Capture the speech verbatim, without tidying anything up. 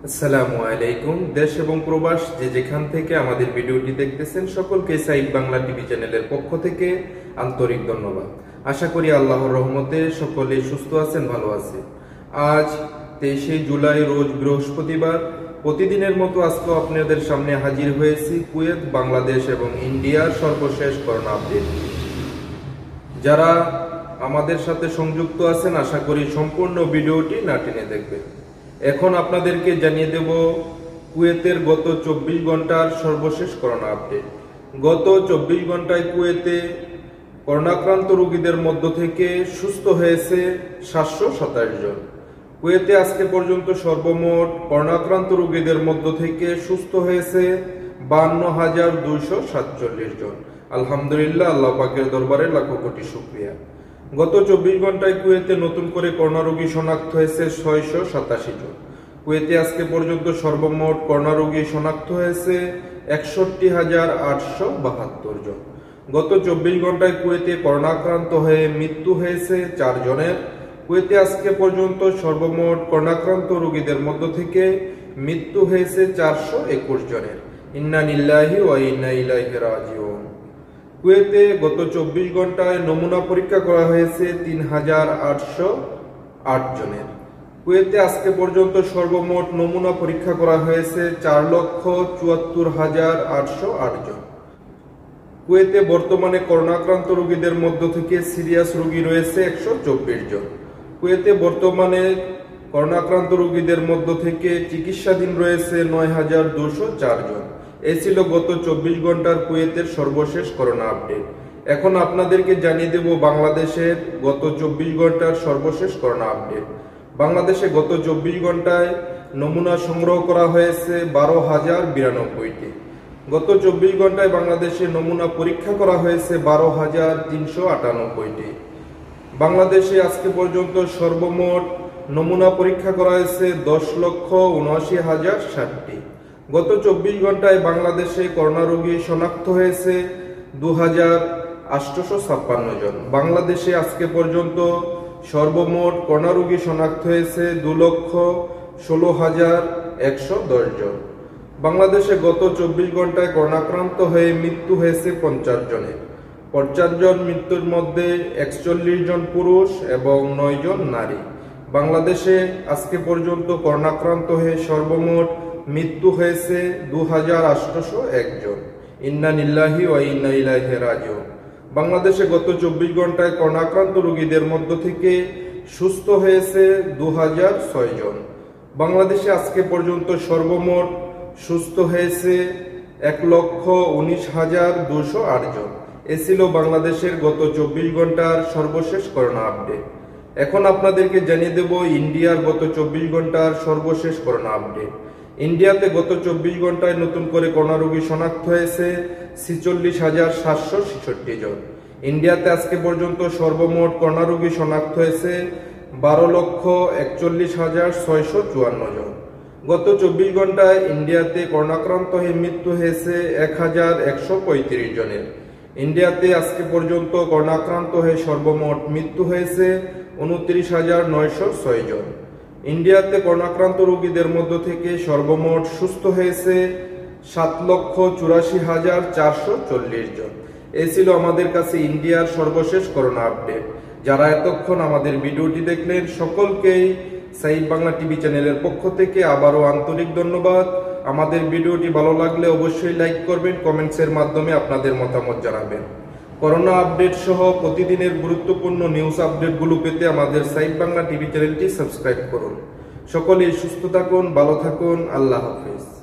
আসসালামু আলাইকুম। দেশ এবং প্রবাস যে যেখান থেকে আমাদের ভিডিওটি দেখতেছেন সকলকে সাইব বাংলা টিভি চ্যানেলের পক্ষ থেকে আন্তরিক ধন্যবাদ। আশা করি আল্লাহর রহমতে সকলে সুস্থ আছেন, ভালো আছেন। আজ তেইশে জুলাই রোজ বৃহস্পতিবার। প্রতিদিনের মতো আজকে আপনাদের সামনে হাজির হয়েছি কুয়েত, বাংলাদেশ এবং ইন্ডিয়ার সর্বশেষ করোনা আপডেট। যারা আমাদের সাথে সংযুক্ত আছেন আশা করি সম্পূর্ণ ভিডিওটি না টেনে দেখবেন। এখন আপনাদেরকে জানিয়ে দেব কুয়েতের গত চব্বিশ ঘন্টার সর্বশেষ করোনা আপডেট। গত চব্বিশ ঘন্টায় কুয়েতে করোনাক্রান্ত রোগীদের মধ্য থেকে সুস্থ হয়েছে সাতশো সাতাশ জন। কুয়েতে আজকে পর্যন্ত সর্বমোট করোনাক্রান্ত রোগীদের মধ্য থেকে সুস্থ হয়েছে বান্ন হাজার দুইশো সাতচল্লিশ জন। আলহামদুলিল্লাহ, আল্লাহ পাকের দরবারে লাখো কোটি শুকরিয়া। গত চব্বিশ ঘন্টায় কুয়েতে নতুন করে করোনা রোগী শনাক্ত হয়েছে ছয়শো সাতাশি জন। কুয়েতে আজকে পর্যন্ত সর্বমোট করোনা রোগী শনাক্ত হয়েছে একষট্টি হাজার আটশো বাহাত্তর জন। গত চব্বিশ ঘন্টায় কুয়েতে করোনাক্রান্ত হয়ে মৃত্যু হয়েছে চার জনের। কুয়েতে আজকে পর্যন্ত সর্বমোট করোনাক্রান্ত রোগীদের মধ্য থেকে মৃত্যু হয়েছে চারশো একুশ জনের। ইন্না লিল্লাহি ওয়া ইন্না ইলাইহি রাজিউন। কুয়েতে গত চব্বিশ ঘন্টায় নমুনা পরীক্ষা করা হয়েছে তিন হাজার আটশো আট জনের। কুয়েতে আজকে পর্যন্ত সর্বমোট নমুনা পরীক্ষা করা হয়েছে চার লক্ষ চুয়াত্তর হাজার আটশো আট জন। কুয়েতে বর্তমানে করোনাক্রান্ত রোগীদের মধ্য থেকে সিরিয়াস রোগী রয়েছে একশো চব্বিশ জন। কুয়েতে বর্তমানে করোনাক্রান্ত রোগীদের মধ্য থেকে চিকিৎসাধীন রয়েছে নয় হাজার দুশো চার জন। এই ছিল গত চব্বিশ ঘন্টার কুয়েতের সর্বশেষ করোনা আপডেট। এখন আপনাদেরকে জানিয়ে দেব বাংলাদেশের গত চব্বিশ ঘন্টার সর্বশেষ করোনা আপডেট। বাংলাদেশে গত চব্বিশ ঘন্টায় নমুনা সংগ্রহ করা হয়েছে বারো হাজার বিরানব্বইটি। গত চব্বিশ ঘন্টায় বাংলাদেশে নমুনা পরীক্ষা করা হয়েছে বারো হাজার তিনশো আটানব্বইটি। বাংলাদেশে আজকে পর্যন্ত সর্বমোট নমুনা পরীক্ষা করা হয়েছে দশ লক্ষ উনআশি হাজার ষাটটি। গত চব্বিশ ঘন্টায় বাংলাদেশে করোনা রোগী শনাক্ত হয়েছে দু হাজার আটশোশো ছাপ্পান্ন জন। বাংলাদেশে আজকে পর্যন্ত সর্বমোট করোনা রোগী শনাক্ত হয়েছে দু লক্ষ ষোলো হাজার একশো দশ জন। বাংলাদেশে গত চব্বিশ ঘন্টায় করোনাক্রান্ত হয়ে মৃত্যু হয়েছে পঞ্চাশ জনের। পঞ্চাশ জন মৃত্যুর মধ্যে একচল্লিশ জন পুরুষ এবং নয় জন নারী। বাংলাদেশে আজকে পর্যন্ত করোনাক্রান্ত হয়ে সর্বমোট মৃত্যু হয়েছে দু হাজার আটশোশো এক জন। ইন্না লিল্লাহি ওয়া ইন্না ইলাইহি রাজিউন। বাংলাদেশে গত চব্বিশ ঘন্টায় করোনাক্রান্ত রোগীদের মধ্য থেকে সুস্থ হয়েছে দু হাজার ছয় জন। বাংলাদেশে আজকে পর্যন্ত সর্বমোট সুস্থ হয়েছে এক লক্ষ উনিশ হাজার দুশো আট জন। এ ছিল বাংলাদেশের গত চব্বিশ ঘন্টার সর্বশেষ করোনা আপডেট। এখন আপনাদেরকে জানিয়ে দেব ইন্ডিয়ার গত চব্বিশ ঘন্টার সর্বশেষ করোনা আপডেট। ইন্ডিয়াতে গত চব্বিশ ঘন্টায় নতুন করে করোনা রোগী শনাক্ত হয়েছে ছিচল্লিশ হাজার সাতশো ছেষট্টি জন। ইন্ডিয়াতে আজকে পর্যন্ত সর্বমোট করোনা রোগী শনাক্ত হয়েছে বারো লক্ষ একচল্লিশ হাজার ছয়শো চুয়ান্ন জন। গত চব্বিশ ঘন্টায় ইন্ডিয়াতে করোনাক্রান্ত হয়ে মৃত্যু হয়েছে এক হাজার একশো পঁয়ত্রিশ জনের। ইন্ডিয়াতে আজকে পর্যন্ত করোনাক্রান্ত হয়ে সর্বমোট মৃত্যু হয়েছে উনত্রিশ হাজার নয়শো ছয় জন। ইন্ডিয়াতে করোনাক্রান্ত রোগীদের মধ্য থেকে সর্বমোট সুস্থ হয়েছে সাত লক্ষ চুরাশি হাজার চারশো চল্লিশ জন। এই ছিল আমাদের কাছে ইন্ডিয়ার সর্বশেষ করোনা আপডেট। যারা এতক্ষণ আমাদের ভিডিওটি দেখলেন সকলকেই সাইব বাংলা টিভি চ্যানেলের পক্ষ থেকে আবারও আন্তরিক ধন্যবাদ। আমাদের ভিডিওটি ভালো লাগলে অবশ্যই লাইক করবেন, কমেন্টসের মাধ্যমে আপনাদের মতামত জানাবেন। করোনা আপডেট সহ প্রতিদিনের গুরুত্বপূর্ণ নিউজ আপডেটগুলো পেতে আমাদের সাইব বাংলা টিভি চ্যানেলটি সাবস্ক্রাইব করুন। সকলেই সুস্থ থাকুন, ভালো থাকুন। আল্লাহ হাফেজ।